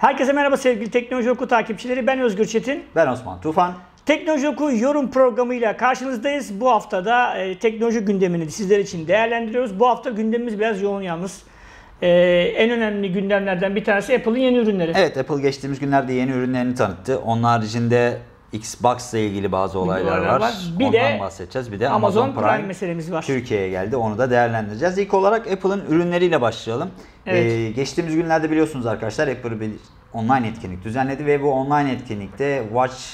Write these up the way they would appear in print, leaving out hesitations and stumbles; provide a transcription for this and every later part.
Herkese merhaba sevgili Teknoloji Oku takipçileri. Ben Özgür Çetin. Ben Osman Tufan. Teknoloji Oku yorum programıyla karşınızdayız. Bu hafta da teknoloji gündemini sizler için değerlendiriyoruz. Bu hafta gündemimiz biraz yoğun yalnız. En önemli gündemlerden bir tanesi Apple'ın yeni ürünleri. Evet, Apple geçtiğimiz günlerde yeni ürünlerini tanıttı. Onun haricinde Xbox'la ilgili bazı olaylar var. Ondan bahsedeceğiz. Bir de Amazon Prime meselemiz var. Türkiye'ye geldi. Onu da değerlendireceğiz. İlk olarak Apple'ın ürünleriyle başlayalım. Evet. Geçtiğimiz günlerde biliyorsunuz arkadaşlar Apple bir online etkinlik düzenledi ve bu online etkinlikte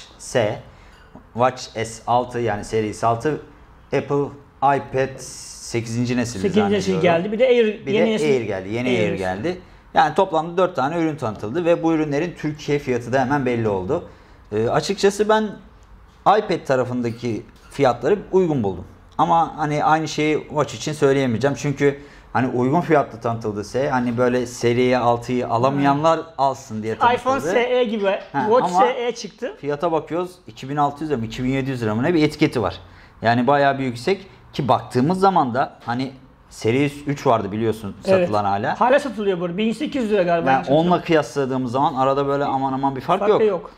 Watch S6 yani serisi 6 Apple iPad 8. nesil 8. nesil geldi. Bir de Air, Air geldi. Yeni Air geldi. Yani toplamda 4 tane ürün tanıtıldı ve bu ürünlerin Türkiye fiyatı da hemen belli oldu. Açıkçası ben iPad tarafındaki fiyatları uygun buldum. Ama hani aynı şeyi Watch için söyleyemeyeceğim. Çünkü hani uygun fiyatlı tanıtıldıysa hani böyle seriye 6'yı alamayanlar alsın diye tanıtıldı. iPhone SE gibi. Watch SE çıktı. Fiyata bakıyoruz 2600 lira mı 2700 lira mı ne bir etiketi var. Yani bayağı bir yüksek ki baktığımız zaman da hani Series 3 vardı biliyorsun satılan hala. Hala satılıyor bu. 1800 lira galiba. Yani onunla kıyasladığımız zaman arada böyle aman bir fark yok.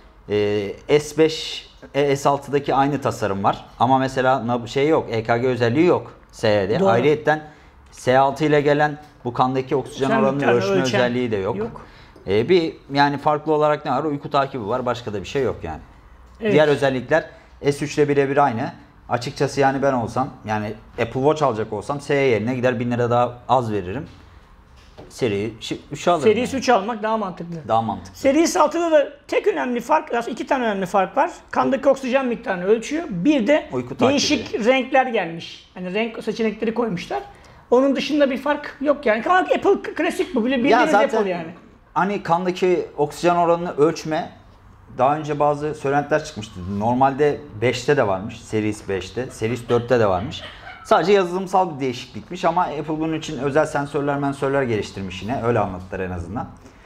S5, S6'daki aynı tasarım var. Ama mesela şey yok, EKG özelliği yok SE'de. Ayrıyeten S6 ile gelen bu kandaki oksijen oranını ölçme özelliği de yok. Bir yani farklı olarak ne var? Uyku takibi var. Başka da bir şey yok yani. Evet. Diğer özellikler S3 ile birebir aynı. Açıkçası yani ben olsam yani Apple Watch alacak olsam SE yerine gider 1000 lira daha az veririm. Seri 3 alırım. Series 3 almak daha mantıklı. Daha mantıklı. Series 6'da da tek önemli fark, aslında iki tane önemli fark var. Kandaki oksijen miktarını ölçüyor. Bir de değişik renkler gelmiş. Hani renk seçenekleri koymuşlar. Onun dışında bir fark yok yani. Apple klasik bu. Bildiğiniz Apple yani. Hani kandaki oksijen oranını ölçme daha önce bazı söylentiler çıkmıştı. Normalde 5'te de varmış. Series 5'te. Series 4'te de varmış. Sadece yazılımsal bir değişiklikmiş ama Apple bunun için özel sensörler geliştirmiş yine. Öyle anlattılar en azından.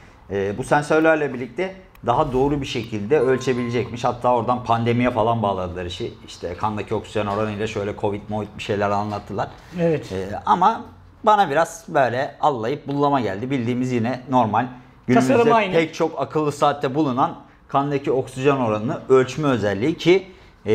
Bu sensörlerle birlikte daha doğru bir şekilde ölçebilecekmiş. Hatta oradan pandemiye falan bağladılar işi. İşte kandaki oksijen oranıyla şöyle Covid bir şeyler anlattılar. Evet. Ama bana biraz böyle allayıp bullama geldi. Bildiğimiz yine normal. Günümüzde pek çok akıllı saatte bulunan kandaki oksijen oranını ölçme özelliği ki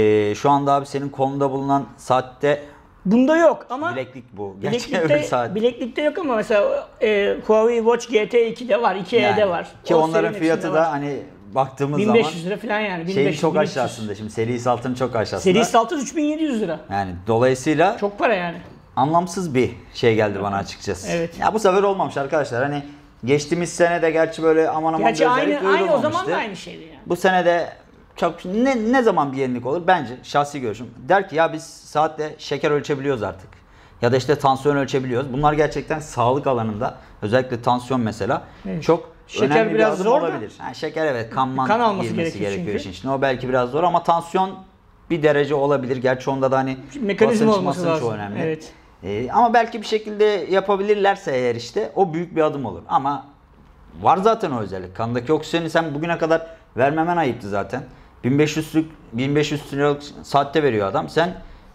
şu anda abi senin kolunda bulunan saatte bunda yok ama bileklik bu. Gerçekten saat. Bileklikte yok ama mesela Huawei Watch GT2'de var, 2E'de yani, var. Ki onların fiyatı da hani baktığımız 1500 lira falan yani. Şeyin çok aşağısında şimdi Series 6'nın çok aşağısında. Series 6 3700 lira. Yani dolayısıyla çok para yani. Anlamsız bir şey geldi bana açıkçası. Evet. Ya bu sefer olmamış arkadaşlar. Hani geçtiğimiz sene de gerçi böyle aman bir özellik duyurulmamıştı. Aynı o zaman da aynı şeydi yani. Bu sene de çok ne zaman bir yenilik olur? Bence şahsi görüşüm. Der ki ya biz saatte şeker ölçebiliyoruz artık. Ya da işte tansiyon ölçebiliyoruz. Bunlar gerçekten sağlık alanında özellikle tansiyon mesela çok şeker önemli biraz bir adım zor olabilir. Şeker evet kan alması girmesi gerekiyor çünkü. işin. O belki biraz zor ama tansiyon bir derece olabilir. Gerçi onda da hani mekanizma olması lazım. Çok önemli. Evet. Ama belki bir şekilde yapabilirlerse eğer işte o büyük bir adım olur. Ama var zaten o özellik. Kandaki oksijeni sen bugüne kadar vermemen ayıptı zaten. 1500 liralık saatte veriyor adam. Sen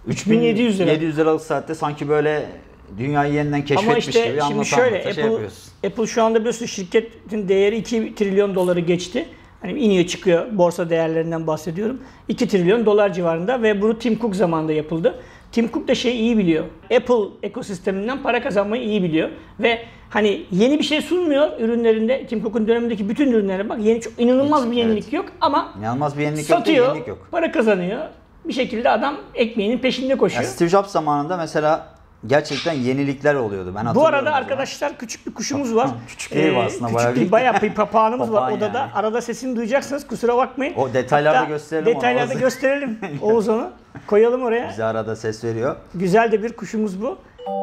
3700 liralık saatte sanki böyle dünyayı yeniden keşfetmiş gibi anlatan şimdi şöyle yapıyorsun. Apple şu anda biliyorsun şirketin değeri 2 trilyon doları geçti. Hani iniyor çıkıyor borsa değerlerinden bahsediyorum. 2 trilyon dolar civarında ve bunu Tim Cook zamanında yapıldı. Tim Cook da iyi biliyor. Apple ekosisteminden para kazanmayı iyi biliyor. Ve hani yeni bir şey sunmuyor ürünlerinde. Tim Cook'un dönemindeki bütün ürünlerine bak. Çok inanılmaz bir yenilik yok ama inanılmaz bir yenilik satıyor, yenilik yok. Para kazanıyor. Bir şekilde adam ekmeğinin peşinde koşuyor. Ya Steve Jobs zamanında mesela gerçekten yenilikler oluyordu. Ben hatırlıyorum. Bu arada arkadaşlar küçük bir kuşumuz var. Küçük değil aslında bayağı bir papağanımız var odada. Yani. Arada sesini duyacaksınız kusura bakmayın. O detaylarda gösterelim. Detaylarda gösterelim Oğuz onu. Koyalım oraya. Bize arada ses veriyor. Güzel de bir kuşumuz bu.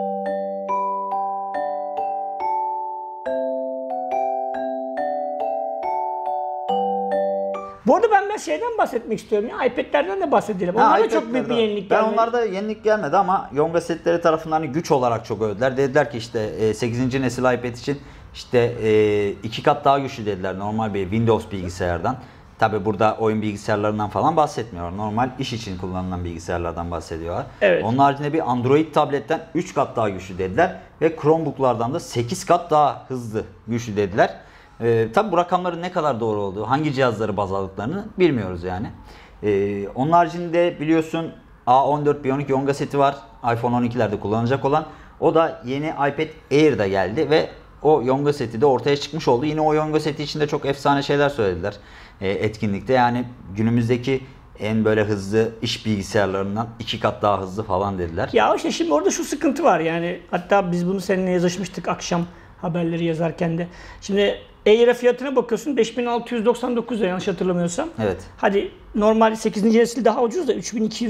Bu arada ben şeyden bahsetmek istiyorum ya. iPad'lerden de bahsedelim. Onlar da çok büyük bir yenilik gelmedi. Onlarda yenilik gelmedi ama Yonga setleri tarafından güç olarak çok övdüler. Dediler ki işte 8. nesil iPad için işte 2 kat daha güçlü dediler normal bir Windows bilgisayardan. Tabi burada oyun bilgisayarlarından falan bahsetmiyorlar. Normal iş için kullanılan bilgisayarlardan bahsediyorlar. Evet. Onun haricinde bir Android tabletten 3 kat daha güçlü dediler. Ve Chromebook'lardan da 8 kat daha hızlı güçlü dediler. Tabi bu rakamların ne kadar doğru olduğu, hangi cihazları baz aldıklarını bilmiyoruz yani. Onun haricinde biliyorsun A14 Bionic Yonga seti var. iPhone 12'lerde kullanacak olan. O da yeni iPad Air'da geldi ve o Yonga seti de ortaya çıkmış oldu. Yine o Yonga seti içinde çok efsane şeyler söylediler etkinlikte. Yani günümüzdeki en böyle hızlı iş bilgisayarlarından 2 kat daha hızlı falan dediler. Ya işte şimdi orada şu sıkıntı var yani. Hatta biz bunu seninle yazışmıştık akşam haberleri yazarken de. Şimdi Air'e fiyatına bakıyorsun 5699 lira yanlış hatırlamıyorsam. Evet. Hadi normal 8. nesil daha ucuz da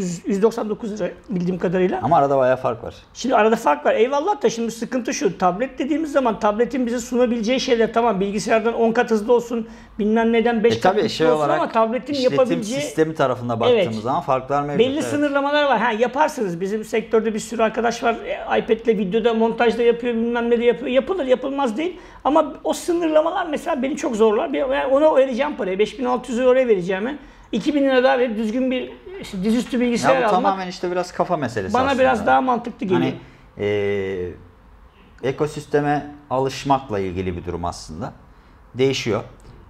3299 lira bildiğim kadarıyla. Ama arada bayağı fark var. Şimdi arada fark var. Eyvallah da şimdi sıkıntı şu. Tablet dediğimiz zaman tabletin bize sunabileceği şeyler tamam bilgisayardan 10 kat hızlı olsun bilmem neden 5 kat hızlı olsun ama tabletin yapabileceği sistemi tarafına baktığımız zaman farklar mevcut. Belli sınırlamalar var. Ha yaparsınız. Bizim sektörde bir sürü arkadaş var. iPad'le videoda montajda yapıyor bilmem ne de yapıyor. Yapılır yapılmaz değil. Ama o sınırlamalar mesela beni çok zorlar. Yani ona vereceğim parayı. 5600 lira oraya vereceğime 2000 lira daha verip düzgün bir dizüstü bilgisayar almak. Tamamen işte biraz kafa meselesi bana aslında. Biraz daha mantıklı geliyor. Hani ekosisteme alışmakla ilgili bir durum aslında. Değişiyor.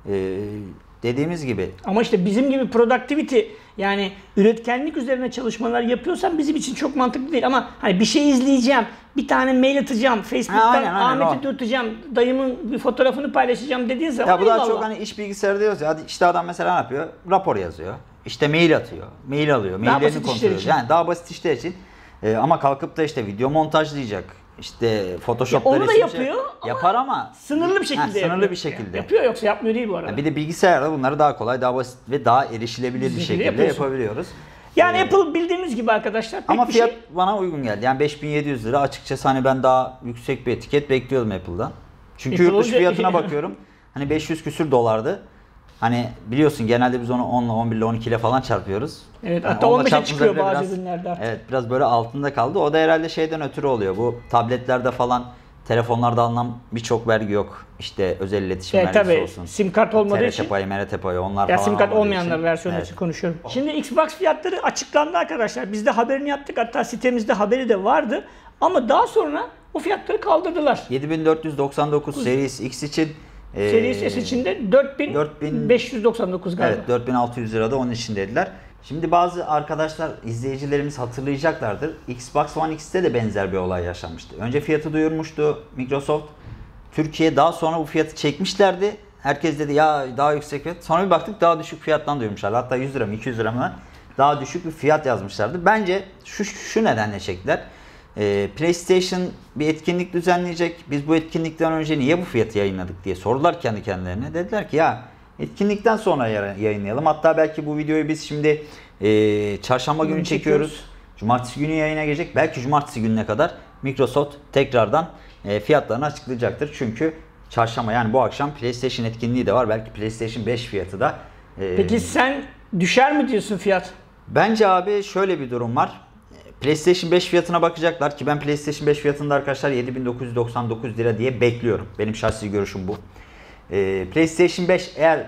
Dediğimiz gibi. Ama işte bizim gibi productivity yani üretkenlik üzerine çalışmalar yapıyorsan bizim için çok mantıklı değil. Ama hani bir şey izleyeceğim, bir tane mail atacağım, Facebook'tan Ahmet'i tutacağım, dayımın bir fotoğrafını paylaşacağım dediğin zaman ya bu daha çok hani iş bilgisayarı diyoruz ya. İşte adam mesela ne yapıyor? Rapor yazıyor. İşte mail atıyor. Mail alıyor. Maillerini kontrol ediyor. Yani daha basit işler için. Ama kalkıp da işte video montajlayacak. İşte Photoshop'ta onu da yapıyor. Yapar ama sınırlı bir şekilde yapıyor. Sınırlı bir şekilde. Yapıyor yoksa yapmıyor değil bu arada. Bir de bilgisayarda bunları daha kolay, daha basit ve daha erişilebilir bir şekilde yapabiliyoruz. Yani Apple bildiğimiz gibi arkadaşlar. Ama fiyat bana uygun geldi. Yani 5700 lira açıkçası hani ben daha yüksek bir etiket bekliyordum Apple'dan. Çünkü yurt dışı fiyatına bakıyorum. Hani 500 küsür dolardı. Hani biliyorsun genelde biz onu 10 ile 11 ile 12 ile falan çarpıyoruz. Evet yani hatta 15'e çıkıyor bazı ürünlerde artık. Evet biraz böyle altında kaldı. O da herhalde şeyden ötürü oluyor. Bu tabletlerde falan telefonlarda alınan birçok vergi yok. İşte özel iletişim vergisi tabii, olsun. SIM kart olmadığı için. TRT payı, MRT payı onlar ya falan. SIM kart olmayanlar versiyonu için konuşuyorum. Şimdi Xbox fiyatları açıklandı arkadaşlar. Biz de haberini yaptık. Hatta sitemizde haberi de vardı. Ama daha sonra o fiyatları kaldırdılar. 7499 Series X için Series S için de 4599 galiba. Evet 4600 lirada onun için dediler. Şimdi bazı arkadaşlar, izleyicilerimiz hatırlayacaklardır. Xbox One X'te de benzer bir olay yaşanmıştı. Önce fiyatı duyurmuştu Microsoft. Türkiye daha sonra bu fiyatı çekmişlerdi. Herkes dedi ya daha yüksek fiyat. Sonra bir baktık daha düşük fiyattan duyurmuşlar. Hatta 100 lira mı 200 lira mı daha düşük bir fiyat yazmışlardı. Bence şu nedenle çektiler. PlayStation bir etkinlik düzenleyecek. Biz bu etkinlikten önce niye bu fiyatı yayınladık diye sordular kendi kendilerine. Dediler ki ya etkinlikten sonra yayınlayalım. Hatta belki bu videoyu biz şimdi çarşamba günü çekiyoruz. Cumartesi günü yayına gelecek. Belki cumartesi gününe kadar Microsoft tekrardan fiyatlarını açıklayacaktır. Çünkü çarşamba yani bu akşam PlayStation etkinliği de var. Belki PlayStation 5 fiyatı da. Peki sen düşer mi diyorsun fiyat? Bence abi şöyle bir durum var. PlayStation 5 fiyatına bakacaklar ki ben PlayStation 5 fiyatında arkadaşlar 7999 lira diye bekliyorum. Benim şahsi görüşüm bu. PlayStation 5 eğer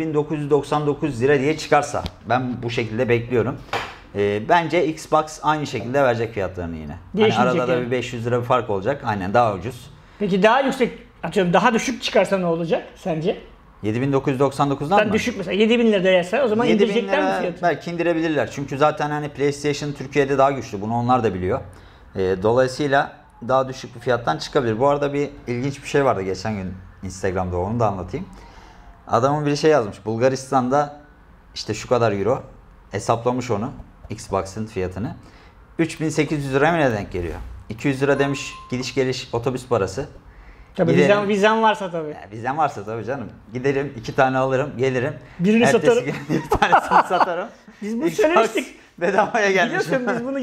7999 lira diye çıkarsa ben bu şekilde bekliyorum. Bence Xbox aynı şekilde verecek fiyatlarını yine. Hani arada da bir 500 lira bir fark olacak. Aynen daha ucuz. Peki daha yüksek, atıyorum daha düşük çıkarsa ne olacak sence? 7999'dan mı? Düşük mesela 7000 lira değerse o zaman indirecekler mi fiyatı? Belki indirebilirler. Çünkü zaten hani PlayStation Türkiye'de daha güçlü. Bunu onlar da biliyor. Dolayısıyla daha düşük bir fiyattan çıkabilir. Bu arada bir ilginç bir şey vardı geçen gün Instagram'da, onu da anlatayım. Adamın bir şey yazmış. Bulgaristan'da işte şu kadar euro hesaplamış onu. Xbox'ın fiyatını. 3800 lira mı ne denk geliyor? 200 lira demiş gidiş geliş otobüs parası. Tabii vizen varsa tabii. Ya, vizen varsa tabii canım. Giderim 2 tane alırım gelirim. Birini satarım. Bir tanesini satarım. Biz bunu söylemiştik. Bedavaya gelmiş. Biliyorsun biz bunu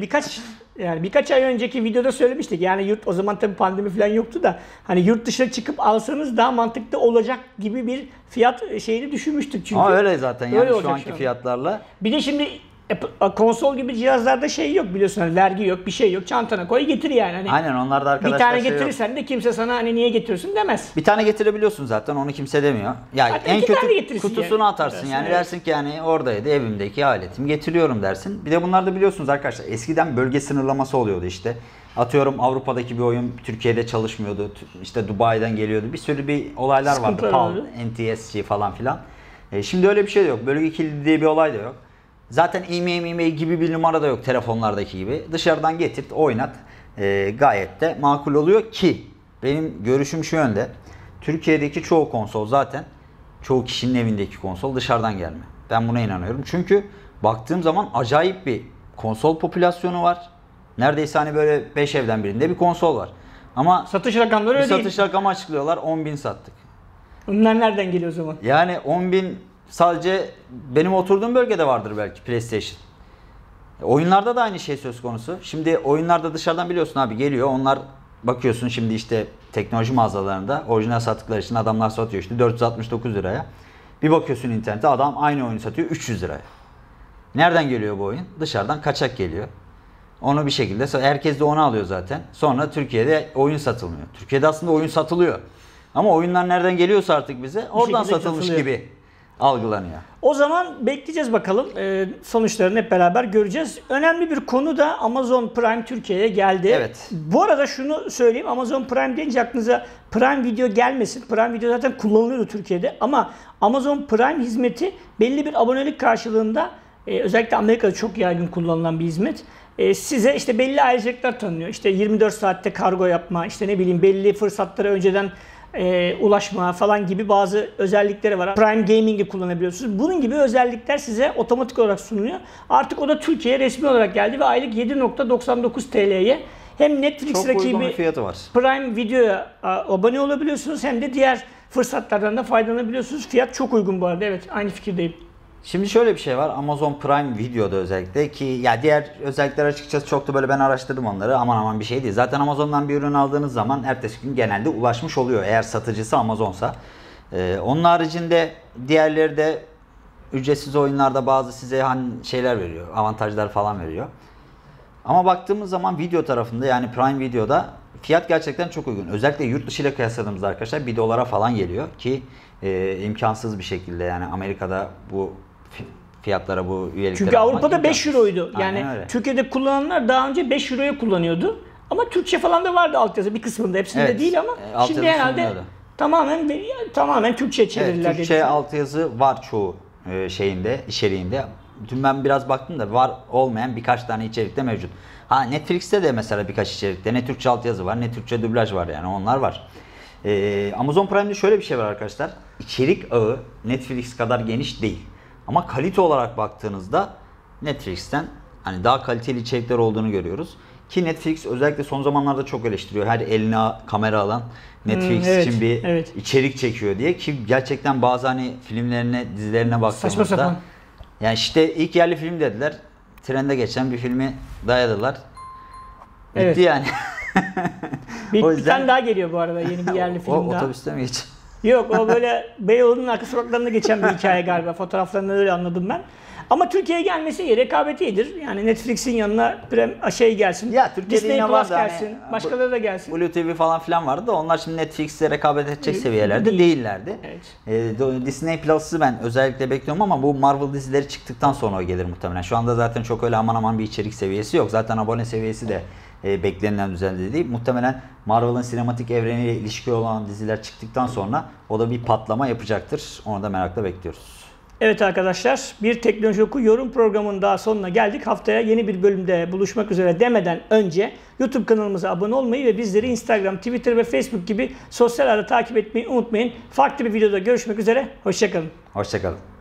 birkaç ay önceki videoda söylemiştik. Yani o zaman tabii pandemi falan yoktu da hani yurt dışına çıkıp alsanız daha mantıklı olacak gibi bir fiyat şeyini düşünmüştük çünkü. Ama öyle zaten yani şu anki fiyatlarla. Bir de şimdi konsol gibi cihazlarda şey yok biliyorsun hani vergi yok bir şey yok çantana koy getir yani. Hani aynen onlarda arkadaşlar bir tane getirirsen de kimse sana hani niye getiriyorsun demez. Bir tane getirebiliyorsun zaten onu kimse demiyor. Yani hatta en kötü kutusunu yani. Atarsın yani dersin ki yani oradaydı evimdeki aletimi getiriyorum dersin. Bir de bunlarda biliyorsunuz arkadaşlar eskiden bölge sınırlaması oluyordu işte. atıyorum Avrupa'daki bir oyun Türkiye'de çalışmıyordu. İşte Dubai'den geliyordu. Bir sürü bir olaylar vardı. PAL, NTSC falan filan. Şimdi öyle bir şey de yok. Bölge kilidi diye bir olay da yok. Zaten e-mail gibi bir numara da yok telefonlardaki gibi. Dışarıdan getirt, oynat. Gayet de makul oluyor ki benim görüşüm şu yönde. Türkiye'deki çoğu konsol zaten çoğu kişinin evindeki konsol dışarıdan gelme. Ben buna inanıyorum. Çünkü baktığım zaman acayip bir konsol popülasyonu var. Neredeyse hani böyle 5 evden birinde bir konsol var. Ama satış rakamları öyle değil. Satış rakamı açıklıyorlar. 10.000 sattık. Bunlar nereden geliyor o zaman? Yani 10.000 sadece benim oturduğum bölgede vardır belki PlayStation. Oyunlarda da aynı şey söz konusu. Şimdi oyunlarda dışarıdan biliyorsun abi geliyor. Onlar bakıyorsun şimdi işte teknoloji mağazalarında orijinal sattıkları için adamlar satıyor işte 469 liraya. Bir bakıyorsun internette adam aynı oyunu satıyor 300 liraya. Nereden geliyor bu oyun? Dışarıdan kaçak geliyor. Onu bir şekilde herkes de onu alıyor zaten. Sonra Türkiye'de oyun satılmıyor. Türkiye'de aslında oyun satılıyor. Ama oyunlar nereden geliyorsa artık bize oradan satılmış gibi algılanıyor. O zaman bekleyeceğiz bakalım. Sonuçlarını hep beraber göreceğiz. Önemli bir konu da Amazon Prime Türkiye'ye geldi. Evet. Bu arada şunu söyleyeyim. Amazon Prime deyince aklınıza Prime Video gelmesin. Prime Video zaten kullanılıyordu Türkiye'de. Ama Amazon Prime hizmeti belli bir abonelik karşılığında özellikle Amerika'da çok yaygın kullanılan bir hizmet. Size işte belli ayrıcalıklar tanınıyor. İşte 24 saatte kargo yapma, işte ne bileyim belli fırsatlara önceden ulaşma falan gibi bazı özellikleri var. Prime Gaming'i kullanabiliyorsunuz. Bunun gibi özellikler size otomatik olarak sunuluyor. Artık o da Türkiye'ye resmi olarak geldi ve aylık 7.99 TL'ye hem Netflix rakibi Prime Video'ya abone olabiliyorsunuz hem de diğer fırsatlardan da faydalanabiliyorsunuz. Fiyat çok uygun bu arada. Evet, aynı fikirdeyim. Şimdi şöyle bir şey var. Amazon Prime Video'da özellikle ki ya diğer özellikler açıkçası çok da böyle ben araştırdım onları. Aman bir şey değil. Zaten Amazon'dan bir ürün aldığınız zaman ertesi gün genelde ulaşmış oluyor. Eğer satıcısı Amazon'sa. Onun haricinde diğerleri de ücretsiz oyunlarda bazı size hani şeyler veriyor. Avantajlar falan veriyor. Ama baktığımız zaman video tarafında yani Prime Video'da fiyat gerçekten çok uygun. Özellikle yurt dışı ile kıyasladığımızda arkadaşlar $1 falan geliyor ki imkansız bir şekilde yani Amerika'da bu fiyatlara bu üyelikleri çünkü Avrupa'da 5 euroydu. Yani öyle. Türkiye'de kullananlar daha önce 5 euroya kullanıyordu. Ama Türkçe falan da vardı altyazı bir kısmında. Hepsinde evet, değil ama şimdi herhalde tamamen Türkçe'ye çevirdiler. Evet, Türkçe altyazı var çoğu içeriğinde. Dün ben biraz baktım da var olmayan birkaç tane içerikte mevcut. Netflix'te de mesela birkaç içerikte ne Türkçe altyazı var ne Türkçe dublaj var yani onlar var. Amazon Prime'de şöyle bir şey var arkadaşlar. İçerik ağı Netflix kadar geniş değil. Ama kalite olarak baktığınızda Netflix'ten hani daha kaliteli içerikler olduğunu görüyoruz. Ki Netflix özellikle son zamanlarda çok eleştiriyor. Her eline kamera alan Netflix için bir içerik çekiyor diye. Ki gerçekten bazı hani filmlerine, dizilerine baktığımızda. Saçma sapan. Yani işte ilk yerli film dediler. Trende geçen bir filmi dayadılar. Bitti yani. Bir tane daha geliyor bu arada yeni bir yerli film daha. Otobüste mi geçiyor? Yok o böyle Beyoğlu'nun arka sokaklarında geçen bir hikaye galiba. Fotoğraflarından öyle anladım ben. Ama Türkiye'ye gelmesi iyi, rekabeti iyidir. Yani Netflix'in yanına gelsin. Ya Disney Plus gelsin. Hani, başkaları da gelsin. Blue TV falan filan vardı da onlar şimdi Netflix'le rekabet edecek seviyelerde değillerdi. Evet. Disney Plus'ı ben özellikle bekliyorum ama bu Marvel dizileri çıktıktan sonra o gelir muhtemelen. Şu anda zaten çok öyle aman bir içerik seviyesi yok. Zaten abone seviyesi de beklenilen düzeyde değil. Muhtemelen Marvel'ın sinematik evreniyle ilişki olan diziler çıktıktan sonra o da bir patlama yapacaktır. Onu da merakla bekliyoruz. Evet arkadaşlar, bir Teknoloji Oku yorum programının daha sonuna geldik. Haftaya yeni bir bölümde buluşmak üzere demeden önce YouTube kanalımıza abone olmayı ve bizleri Instagram, Twitter ve Facebook gibi sosyal ağda takip etmeyi unutmayın. Farklı bir videoda görüşmek üzere. Hoşçakalın. Hoşçakalın.